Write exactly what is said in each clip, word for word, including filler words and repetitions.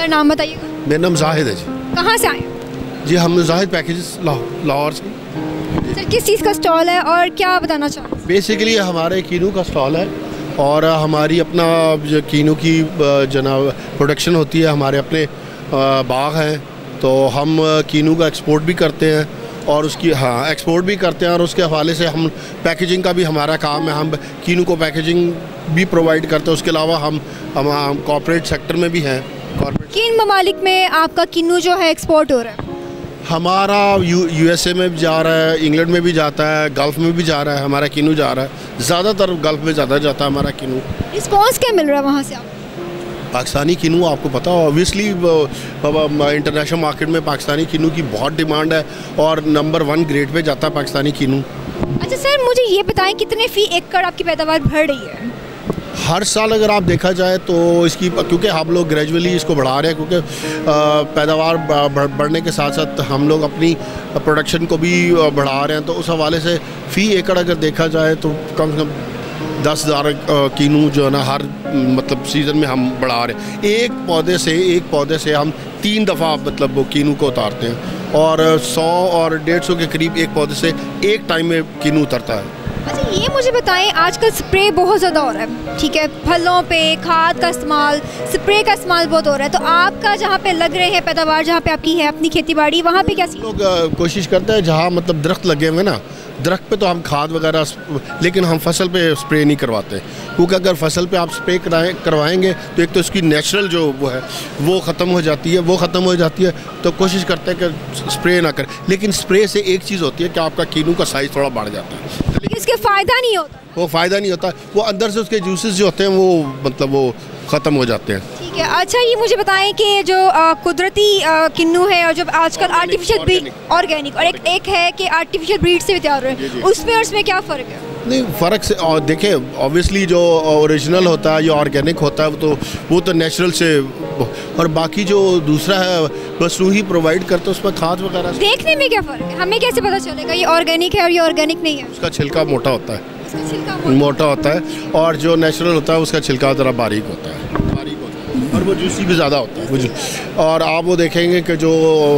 Sir नाम बताइएगा। मेरा नाम जाहिद है जी। कहाँ से आए? जी हम जाहिद पैकेजेस लाहौर से। सर किस चीज़ का स्टॉल है और क्या बताना चाहते हैं? बेसिकली हमारे कीनू का स्टॉल है और हमारी अपना जो कीनू की जनाब प्रोडक्शन होती है, हमारे अपने बाग हैं, तो हम कीनू का एक्सपोर्ट भी करते हैं और उसकी हाँ एक्सपोर्ट भी करते हैं और उसके हवाले से हम पैकेजिंग का भी हमारा काम है। हम कीनू को पैकेजिंग भी प्रोवाइड करते हैं। उसके अलावा हम हम कॉर्पोरेट सेक्टर में भी हैं। किन ममालिक में आपका किन्नू जो है एक्सपोर्ट हो रहा है? हमारा यू यूएसए में भी जा रहा है, इंग्लैंड में भी जाता है, गल्फ़ में भी जा रहा है, हमारा किन्नू जा रहा है। ज़्यादातर गल्फ़ में ज़्यादा जाता है हमारा किन्नू। रिस्पॉन्स क्या मिल रहा है वहाँ से आप? पाकिस्तानी किन्नू आपको पता है ऑब्वियसली इंटरनेशनल मार्केट में पाकिस्तानी किन्नू की बहुत डिमांड है और नंबर वन ग्रेड पे जाता है पाकिस्तानी किन्नू। अच्छा सर मुझे ये बताएं कितने फ़ी एकड़ आपकी पैदावार बढ़ रही है? हर साल अगर आप देखा जाए तो इसकी, क्योंकि हम लोग ग्रेजुअली इसको बढ़ा रहे हैं, क्योंकि पैदावार बढ़ने के साथ साथ हम लोग अपनी प्रोडक्शन को भी बढ़ा रहे हैं, तो उस हवाले से फ़ी एकड़ अगर देखा जाए तो कम से कम दस हज़ार कीनू जो है ना हर मतलब सीज़न में हम बढ़ा रहे हैं। एक पौधे से एक पौधे से हम तीन दफ़ा मतलब वो कीनू को उतारते हैं और सौ और डेढ़ सौ के करीब एक पौधे से एक टाइम में कीनू उतरता है। अच्छा ये मुझे बताएं, आजकल स्प्रे बहुत ज़्यादा हो रहा है, ठीक है, फलों पे खाद का इस्तेमाल, स्प्रे का इस्तेमाल बहुत हो रहा है, तो आपका जहाँ पे लग रहे हैं पैदावार, जहाँ पे आपकी है अपनी खेती बाड़ी, वहाँ पे क्या लोग कोशिश करते हैं जहाँ मतलब दरख्त लगे हुए ना, दरख्त पे तो हम खाद वगैरह, लेकिन हम फसल पे स्प्रे नहीं करवाते, क्योंकि अगर फसल पे आप स्प्रे कराएं करवाएंगे तो एक तो इसकी नेचुरल जो वो है वो ख़त्म हो जाती है वो ख़त्म हो जाती है तो कोशिश करते हैं कि स्प्रे ना करें। लेकिन स्प्रे से एक चीज़ होती है कि आपका कीनू का साइज़ थोड़ा बढ़ जाता है, लेकिन इसके फ़ायदा नहीं होता। वो फ़ायदा नहीं होता, वो अंदर से उसके जूसेस जो होते हैं वो मतलब वो ख़त्म हो जाते हैं। ठीक है। अच्छा ये मुझे बताएं कि जो आ, कुदरती आ, किन्नू है और जो आजकल आर्टिफिशियल ब्रीड, ऑर्गेनिक, और एक एक है कि आर्टिफिशियल ब्रीड से भी तैयार हो रहे हैं, उसमें और इसमें क्या फ़र्क है? नहीं फ़र्क से और देखें, ऑब्वियसली जो ओरिजिनल होता है, जो ऑर्गेनिक होता है वो तो वो तो नेचुरल से, और बाकी जो दूसरा है बस वही प्रोवाइड करते हैं, उसमें खाद वगैरह। देखने में क्या फ़र्क है? हमें कैसे पता चलेगा ये ऑर्गेनिक है और ये ऑर्गेनिक नहीं है? उसका छिलका मोटा होता है, छिलका मोटा होता है, और जो नेचुरल होता है उसका छिलका ज़रा बारीक होता है, बारीक होता है और वो जूसी भी ज़्यादा होता है। और आप वो देखेंगे कि जो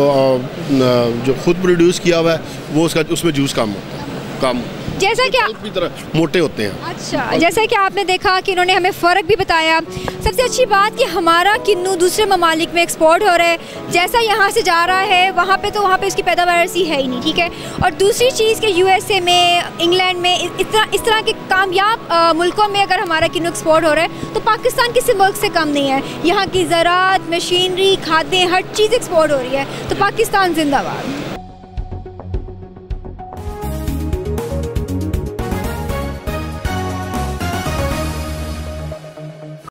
जो खुद प्रोड्यूस किया हुआ है वो उसका उसमें जूस कम होता है, कम जैसा कि की तरह मोटे होते हैं। अच्छा जैसा कि आपने देखा कि इन्होंने हमें फ़र्क भी बताया। सबसे अच्छी बात कि हमारा किन्नू दूसरे ममालिक में एक्सपोर्ट हो रहा है, जैसा यहाँ से जा रहा है वहाँ पे तो वहाँ पे उसकी पैदावार ऐसी है ही नहीं, ठीक है। और दूसरी चीज़ कि यूएसए में, इंग्लैंड में, इस तरह इस तरह के कामयाब मुल्कों में अगर हमारा किन्नू एक्सपोर्ट हो रहा है तो पाकिस्तान किसी मुल्क से कम नहीं है। यहाँ की ज़राअत, मशीनरी, खादें, हर चीज़ एक्सपोर्ट हो रही है, तो पाकिस्तान जिंदाबाद।